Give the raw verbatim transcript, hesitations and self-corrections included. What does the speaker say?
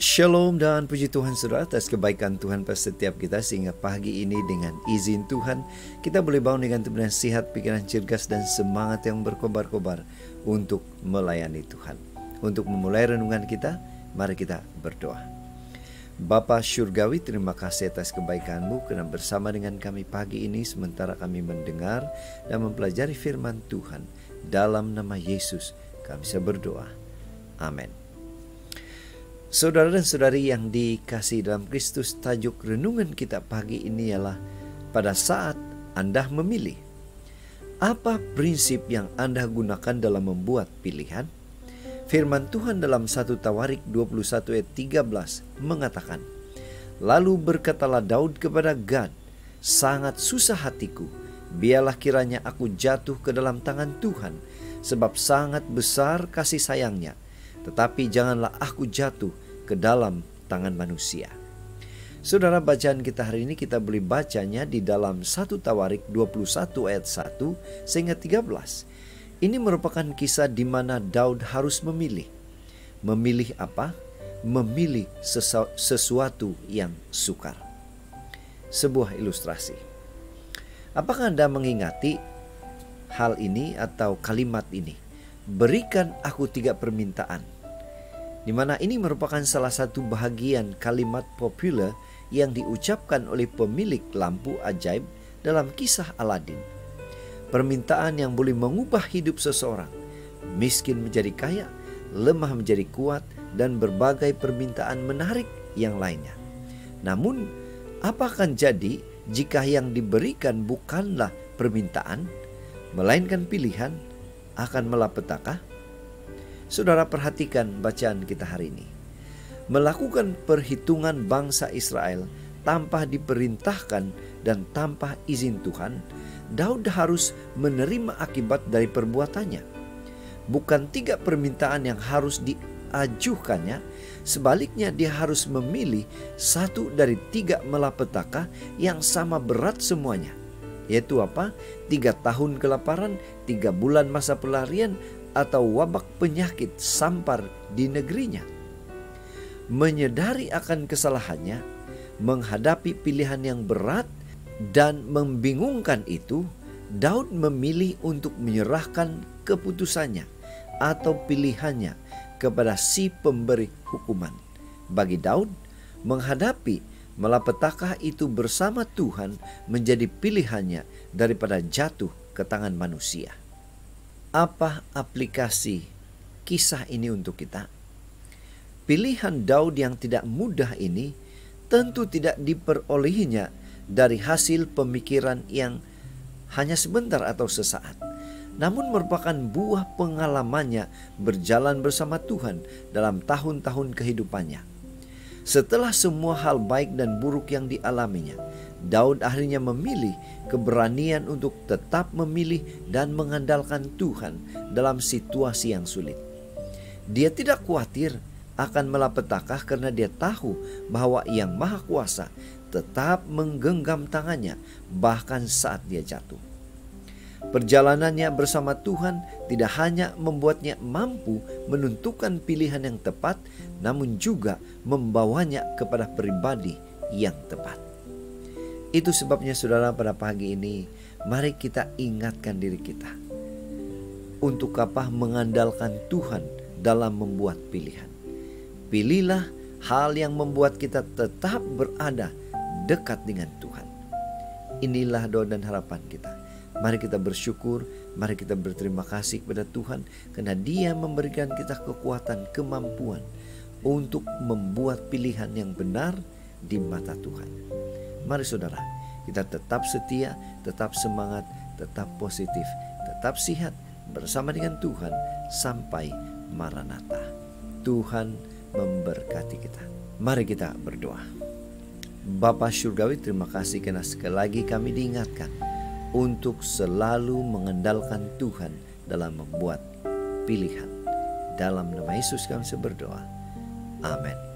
Shalom dan puji Tuhan saudara atas kebaikan Tuhan pada setiap kita, sehingga pagi ini dengan izin Tuhan kita boleh bangun dengan tubuh yang sehat, pikiran cergas dan semangat yang berkobar-kobar untuk melayani Tuhan. Untuk memulai renungan kita, mari kita berdoa. Bapa Syurgawi, terima kasih atas kebaikan-Mu karena bersama dengan kami pagi ini sementara kami mendengar dan mempelajari firman Tuhan. Dalam nama Yesus kami bisa berdoa. Amin. Saudara dan saudari yang dikasihi dalam Kristus, tajuk renungan kita pagi ini ialah pada saat Anda memilih. Apa prinsip yang Anda gunakan dalam membuat pilihan? Firman Tuhan dalam satu Tawarik dua puluh satu ayat tiga belas mengatakan, "Lalu berkatalah Daud kepada Gad, sangat susah hatiku, biarlah kiranya aku jatuh ke dalam tangan Tuhan, sebab sangat besar kasih sayangnya, tetapi janganlah aku jatuh ke dalam tangan manusia." Saudara, bacaan kita hari ini kita boleh bacanya di dalam satu Tawarik dua puluh satu ayat satu sehingga tiga belas. Ini merupakan kisah di mana Daud harus memilih. Memilih apa? Memilih sesu- sesuatu yang sukar. Sebuah ilustrasi. Apakah Anda mengingati hal ini atau kalimat ini? Berikan aku tiga permintaan. Di mana ini merupakan salah satu bahagian kalimat populer yang diucapkan oleh pemilik lampu ajaib dalam kisah Aladin. Permintaan yang boleh mengubah hidup seseorang, miskin menjadi kaya, lemah menjadi kuat, dan berbagai permintaan menarik yang lainnya. Namun, apa akan jadi jika yang diberikan bukanlah permintaan, melainkan pilihan? Akan malapetaka? Saudara, perhatikan bacaan kita hari ini. Melakukan perhitungan bangsa Israel tanpa diperintahkan dan tanpa izin Tuhan, Daud harus menerima akibat dari perbuatannya. Bukan tiga permintaan yang harus diajukannya, sebaliknya dia harus memilih satu dari tiga malapetaka yang sama berat semuanya. Yaitu apa? Tiga tahun kelaparan, tiga bulan masa pelarian, atau wabak penyakit sampar di negerinya. Menyadari akan kesalahannya, menghadapi pilihan yang berat dan membingungkan itu, Daud memilih untuk menyerahkan keputusannya atau pilihannya kepada si pemberi hukuman. Bagi Daud, menghadapi malapetaka itu bersama Tuhan menjadi pilihannya daripada jatuh ke tangan manusia. Apa aplikasi kisah ini untuk kita? Pilihan Daud yang tidak mudah ini tentu tidak diperolehinya dari hasil pemikiran yang hanya sebentar atau sesaat, namun merupakan buah pengalamannya berjalan bersama Tuhan dalam tahun-tahun kehidupannya. Setelah semua hal baik dan buruk yang dialaminya, Daud akhirnya memilih keberanian untuk tetap memilih dan mengandalkan Tuhan dalam situasi yang sulit. Dia tidak khawatir akan malapetaka karena dia tahu bahwa Yang Maha Kuasa tetap menggenggam tangannya bahkan saat dia jatuh. Perjalanannya bersama Tuhan tidak hanya membuatnya mampu menentukan pilihan yang tepat, namun juga membawanya kepada pribadi yang tepat. Itu sebabnya saudara, pada pagi ini mari kita ingatkan diri kita. Untuk apa mengandalkan Tuhan dalam membuat pilihan? Pilihlah hal yang membuat kita tetap berada dekat dengan Tuhan. Inilah doa dan harapan kita. Mari kita bersyukur, mari kita berterima kasih kepada Tuhan karena Dia memberikan kita kekuatan, kemampuan untuk membuat pilihan yang benar di mata Tuhan. Mari saudara, kita tetap setia, tetap semangat, tetap positif, tetap sehat bersama dengan Tuhan sampai Maranatha. Tuhan memberkati kita. Mari kita berdoa. Bapa Syurgawi, terima kasih karena sekali lagi kami diingatkan untuk selalu mengandalkan Tuhan dalam membuat pilihan. Dalam nama Yesus kami berdoa. Amin.